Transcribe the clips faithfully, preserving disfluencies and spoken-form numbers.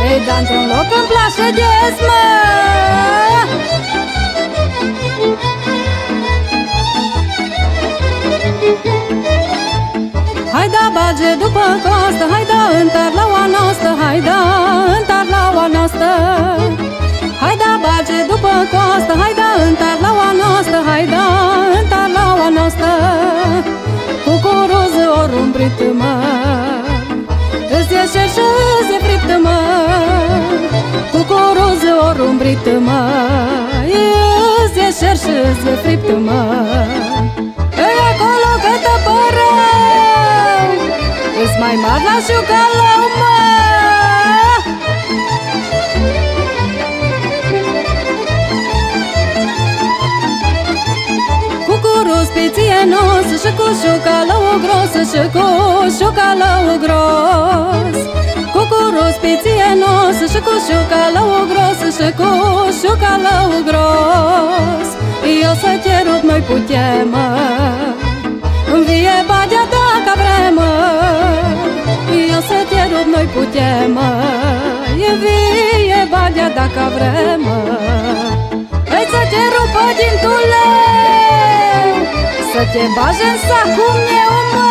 Ei, dar într-un loc îmi place des, mă. Hai da bage după costă, hai da în tarlaua noastră, hai da în tarlaua noastră. Hai da bage după costă, hai da în tarlaua noastră, hai da în tarlaua noastră. Cucuruză ori umbrit, mă, îți e șer și îți e fript, mă. Cucuruză ori umbrit, mă, îți e șer și îți e fript, mă. Ei, acolo că te părău, îți mai mari la șucalău, mă. Cucuruz piție nosă și cu șucalău grosă și cu șucalău gros. Cucuruz piție nosă și cu șucalău grosă și cu șucalău gros. Eu să te rup, noi putem, mă, învie bagea dacă vrem, mă. Eu să te rup, noi putem, mă, învie bagea dacă vrem, mă. Hai să te rupă din tuleu, să te bage în sacul meu, mă.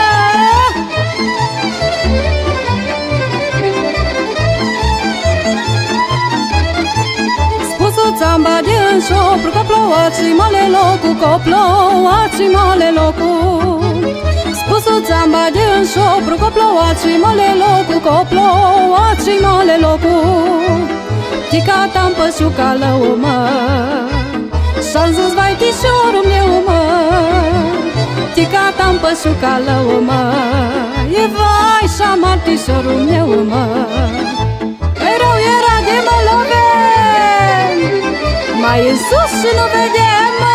Spusuța-mi bage în șopru, că plouat și male locul, că plouat și male locul. Spusuța-mi bage în șopru, că plouat și male locul, că plouat și male locul. Tica-ta-mi pe șucalău, mă, și-am zis, vai, tișorul meu, mă. Tica-ta-mi pe șucalău, mă, e vai, și-amar tișorul meu, mă. Ei, rău era de mă lovem mai în sus și nu vedem, mă.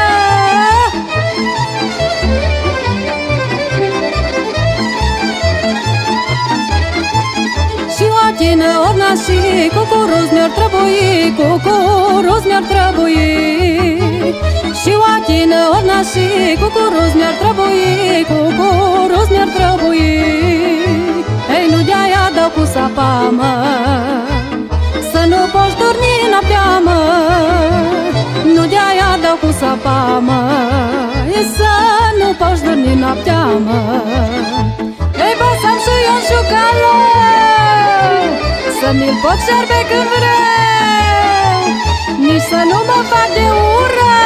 Și o achină orna și cucuruz mi-ar trebui, cucuruz mi-ar trebui. Și o achină orna și cucuruz mi-ar trebui, cucuruz mi-ar trebui. Ei, nu de-aia dau cu sapa, mă, să nu poți dormi noaptea, mă. Nu de-aia dau cu sapa, mă, e să nu poți dormi noaptea, mă. Ei, bă, să-mi și eu șucalău, să mi-l pot șerbe când vreau, nici să nu mă fac de ură.